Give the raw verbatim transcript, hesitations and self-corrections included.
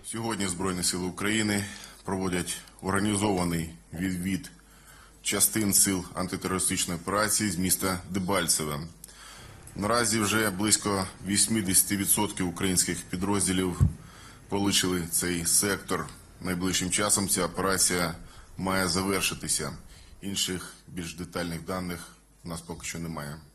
Сьогодні Збройні Сили України проводять організований відвід частин сил антитерористичної операції з міста Дебальцеве. Наразі вже близько вісімдесят відсотків українських підрозділів полишили цей сектор. Найближчим часом ця операція має завершитися. Інших більш детальних даних у нас поки що немає.